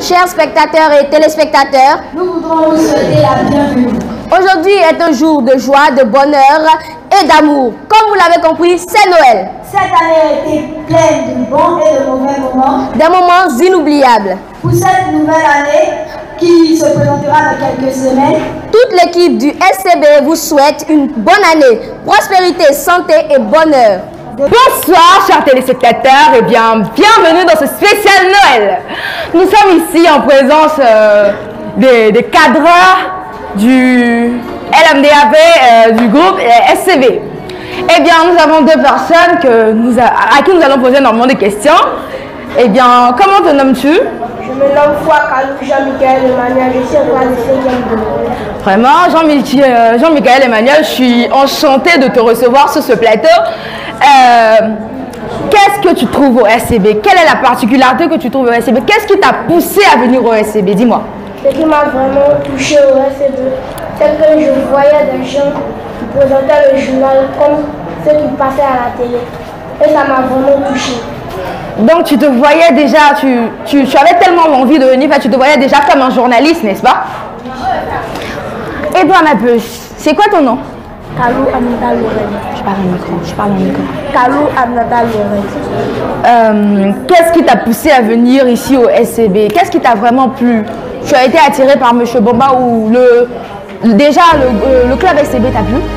Chers spectateurs et téléspectateurs, nous voudrons vous souhaiter la bienvenue. Aujourd'hui est un jour de joie, de bonheur et d'amour. Comme vous l'avez compris, c'est Noël. Cette année a été pleine de bons et de mauvais moments. Des moments inoubliables. Pour cette nouvelle année qui se présentera dans quelques semaines, toute l'équipe du SCB vous souhaite une bonne année, prospérité, santé et bonheur. Bonsoir chers téléspectateurs et bienvenue dans ce spécial Noël. Nous sommes ici en présence des cadreurs du LMDAP du groupe SCB. Eh bien, nous avons deux personnes à qui nous allons poser énormément de questions. Eh bien, comment te nommes-tu? Je me nomme Kalou Jean-Michel Emmanuel, je suis en classe de 5e. Vraiment, Jean-Michel Emmanuel, je suis enchantée de te recevoir sur ce plateau. Qu'est-ce que tu trouves au SCB? Quelle est la particularité que tu trouves au SCB? Qu'est-ce qui t'a poussé à venir au SCB? Dis-moi. Ce qui m'a vraiment touché au SCB, c'est que je voyais des gens qui présentaient le journal comme ceux qui passaient à la télé. Et ça m'a vraiment touché. Donc tu te voyais déjà, tu avais tellement envie de venir, tu te voyais déjà comme un journaliste, n'est-ce pas? Et toi ma puce, c'est quoi ton nom? Kalou Aminata Lorraine. Je parle au micro. Kalou Aminata Lorraine. Qu'est-ce qui t'a poussé à venir ici au SCB? Qu'est-ce qui t'a vraiment plu? Tu as été attiré par M. Bomba ou le club SCB t'a plu?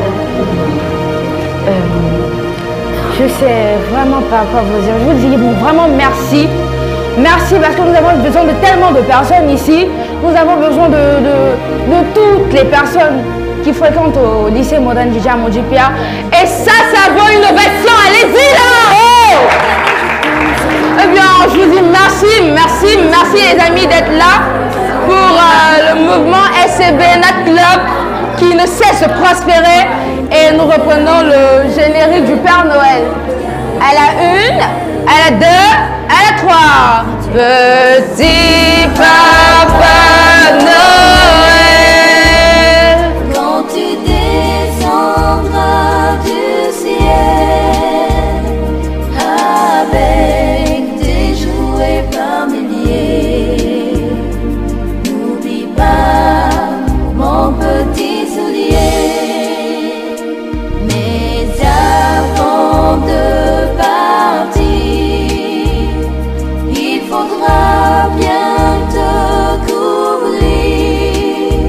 Je sais vraiment pas quoi vous dire. Je vous dis vraiment merci. Merci parce que nous avons besoin de tellement de personnes ici. Nous avons besoin de toutes les personnes qui fréquentent au lycée moderne Djidja Modjipia. Et ça vaut une ovation. Allez-y là! Oh! Eh bien, je vous dis merci les amis d'être là pour le mouvement SCB Nat Club qui ne cesse de prospérer. Et nous reprenons le générique du Père Noël. À la 1, à la 2, à la 3. Petit Papa Noël, quand tu descendras du ciel avec tes jouets par milliers, n'oublie pas mon petit soulier. De partir, il faudra bien te couvrir.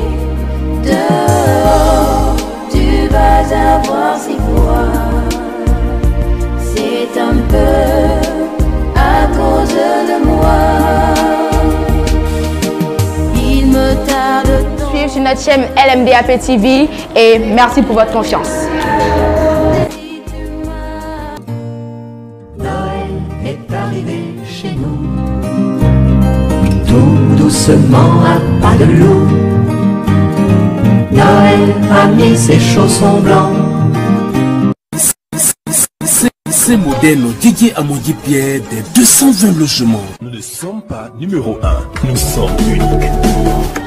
Dehors, tu vas avoir si froid. C'est un peu à cause de moi. Il me tarde tant. Suivez sur notre chaîne LMDAP TV et merci pour votre confiance. Chez nous, tout doucement à pas de loup, Noël a mis ses chaussons blancs. C'est moderne, Didier Amodi Pierre des 220 logements. Nous ne sommes pas numéro 1, nous sommes uniques.